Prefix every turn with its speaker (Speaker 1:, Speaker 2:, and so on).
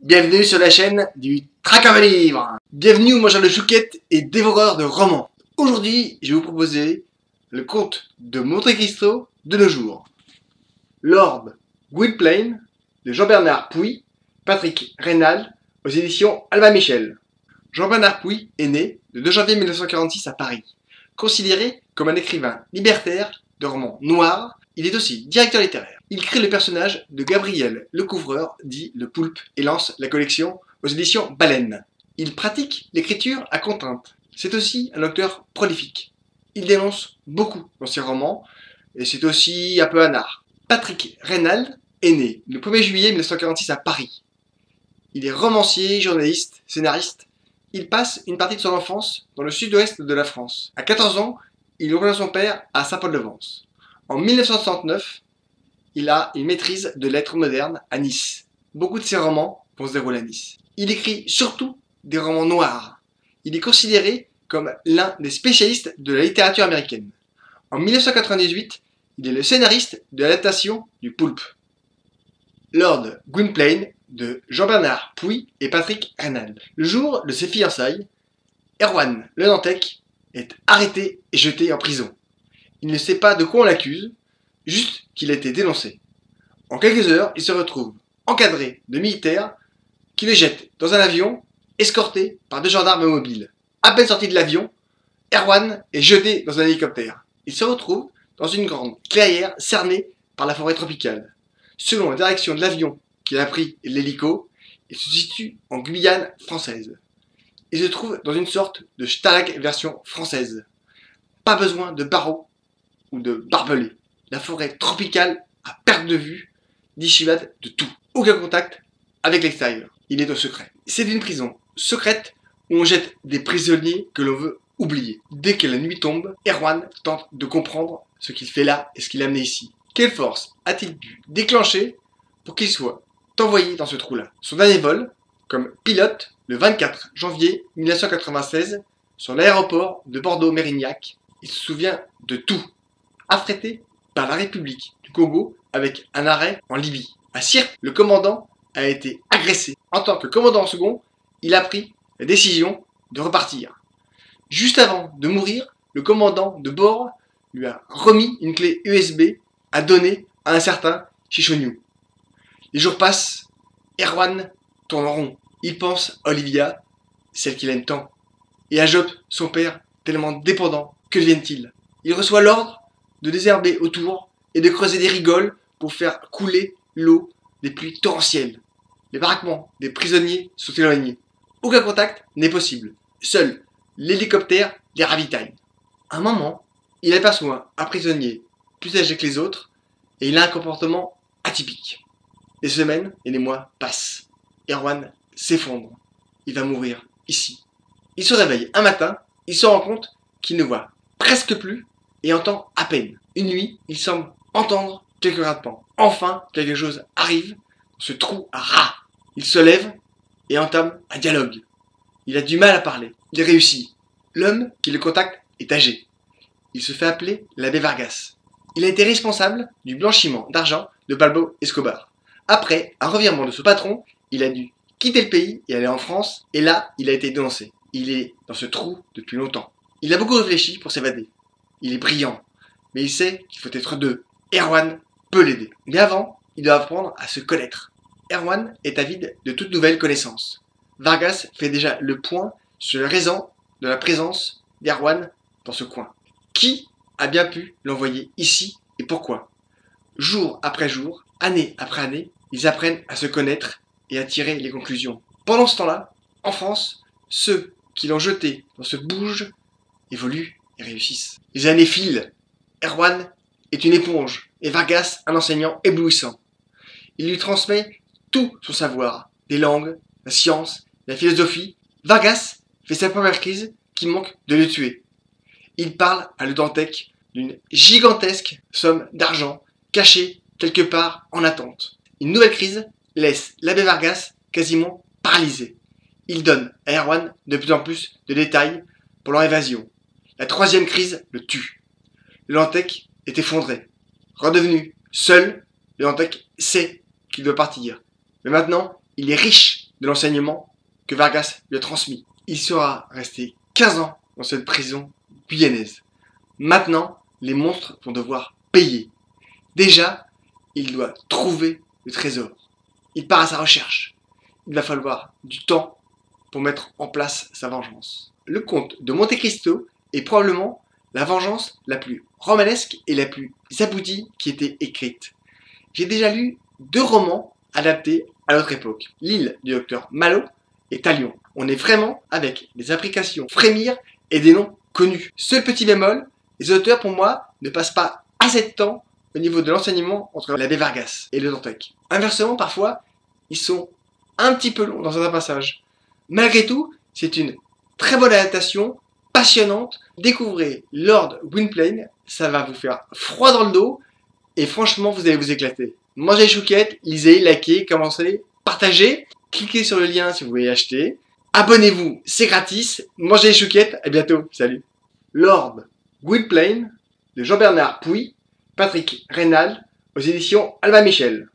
Speaker 1: Bienvenue sur la chaîne du Traqueur de livres. Bienvenue aux mangeurs de chouquettes et dévoreurs de romans. Aujourd'hui, je vais vous proposer le conte de Monte Cristo de nos jours. Lord Gwynplaine de Jean-Bernard Pouy, Patrick Raynal aux éditions Albin Michel. Jean-Bernard Pouy est né le 2 janvier 1946 à Paris. Considéré comme un écrivain libertaire de romans noirs, il est aussi directeur littéraire. Il crée le personnage de Gabriel le Couvreur, dit le Poulpe, et lance la collection aux éditions Baleine. Il pratique l'écriture à contrainte. C'est aussi un auteur prolifique. Il dénonce beaucoup dans ses romans, et c'est aussi un peu un art. Patrick Raynal est né le 1er juillet 1946 à Paris. Il est romancier, journaliste, scénariste. Il passe une partie de son enfance dans le sud-ouest de la France. À 14 ans, il rejoint son père à Saint-Paul-de-Vence. En 1969, il a une maîtrise de lettres modernes à Nice. Beaucoup de ses romans vont se dérouler à Nice. Il écrit surtout des romans noirs. Il est considéré comme l'un des spécialistes de la littérature américaine. En 1998, il est le scénariste de l'adaptation du Poulpe. Lord Gwynplaine de Jean-Bernard Pouy et Patrick Raynal. Le jour de ses fiançailles, Erwan le Nantec est arrêté et jeté en prison. Il ne sait pas de quoi on l'accuse, juste qu'il a été dénoncé. En quelques heures, il se retrouve encadré de militaires qui le jettent dans un avion escorté par 2 gendarmes mobiles. À peine sorti de l'avion, Erwan est jeté dans un hélicoptère. Il se retrouve dans une grande clairière cernée par la forêt tropicale. Selon la direction de l'avion qu'il a pris et de l'hélico, il se situe en Guyane française. Il se trouve dans une sorte de stalag version française. Pas besoin de barreaux ou de barbelés. La forêt tropicale, à perte de vue, dissuade de tout. Aucun contact avec l'extérieur. Il est au secret. C'est une prison secrète où on jette des prisonniers que l'on veut oublier. Dès que la nuit tombe, Erwan tente de comprendre ce qu'il fait là et ce qu'il a amené ici. Quelle force a-t-il pu déclencher pour qu'il soit envoyé dans ce trou-là? Son dernier vol, comme pilote, le 24 janvier 1996, sur l'aéroport de Bordeaux-Mérignac, il se souvient de tout. Affrété par la République du Congo avec un arrêt en Libye. À Sirte, le commandant a été agressé. En tant que commandant second, il a pris la décision de repartir. Juste avant de mourir, le commandant de bord lui a remis une clé USB à donner à un certain Chichoniou. Les jours passent, Erwan tourne en rond. Il pense à Olivia, celle qu'il aime tant, et à Job, son père, tellement dépendant. Que deviennent-ils? Il reçoit l'ordre de désherber autour et de creuser des rigoles pour faire couler l'eau des pluies torrentielles. Les baraquements des prisonniers sont éloignés. Aucun contact n'est possible. Seul l'hélicoptère les ravitaille. À un moment, il aperçoit un prisonnier plus âgé que les autres et il a un comportement atypique. Les semaines et les mois passent. Erwan s'effondre. Il va mourir ici. Il se réveille un matin, il se rend compte qu'il ne voit presque plus et entend à peine. Une nuit, il semble entendre quelques grattements. Enfin, quelque chose arrive dans ce trou à rats. Il se lève et entame un dialogue. Il a du mal à parler. Il réussit. L'homme qui le contacte est âgé. Il se fait appeler l'abbé Vargas. Il a été responsable du blanchiment d'argent de Pablo Escobar. Après un revirement de ce patron, il a dû quitter le pays et aller en France. Et là, il a été dénoncé. Il est dans ce trou depuis longtemps. Il a beaucoup réfléchi pour s'évader. Il est brillant, mais il sait qu'il faut être deux. Erwan peut l'aider. Mais avant, il doit apprendre à se connaître. Erwan est avide de toute nouvelle connaissance. Vargas fait déjà le point sur les raisons de la présence d'Erwan dans ce coin. Qui a bien pu l'envoyer ici et pourquoi? Jour après jour, année après année, ils apprennent à se connaître et à tirer les conclusions. Pendant ce temps-là, en France, ceux qui l'ont jeté dans ce bouge évoluent et réussissent. Les années filent. Erwan est une éponge et Vargas un enseignant éblouissant. Il lui transmet tout son savoir, des langues, la science, la philosophie. Vargas fait sa première crise qui manque de le tuer. Il parle à Le Dantec d'une gigantesque somme d'argent cachée quelque part en attente. Une nouvelle crise laisse l'abbé Vargas quasiment paralysé. Il donne à Erwan de plus en plus de détails pour leur évasion. La 3e crise le tue. Le Dantec est effondré. Redevenu seul, le Dantec sait qu'il doit partir. Mais maintenant, il est riche de l'enseignement que Vargas lui a transmis. Il sera resté 15 ans dans cette prison guyanaise. Maintenant, les monstres vont devoir payer. Déjà, il doit trouver le trésor. Il part à sa recherche. Il va falloir du temps pour mettre en place sa vengeance. Le comte de Monte Cristo est probablement la vengeance la plus romanesque et la plus aboutie qui ait été écrite. J'ai déjà lu 2 romans adaptés à notre époque. L'île du docteur Malot et Talion. On est vraiment avec des applications frémir et des noms connus. Seul petit bémol, les auteurs pour moi ne passent pas assez de temps au niveau de l'enseignement entre l'abbé Vargas et le Dantec. Inversement, parfois, ils sont un petit peu longs dans certains passages. Malgré tout, c'est une très bonne adaptation, passionnante. Découvrez Lord Gwynplaine, ça va vous faire froid dans le dos et franchement, vous allez vous éclater. Mangez les chouquettes, lisez, likez, commencez, partagez, cliquez sur le lien si vous voulez acheter. Abonnez-vous, c'est gratis. Mangez les chouquettes, à bientôt, salut. Lord Gwynplaine de Jean-Bernard Pouy, Patrick Reynal, aux éditions Albin Michel.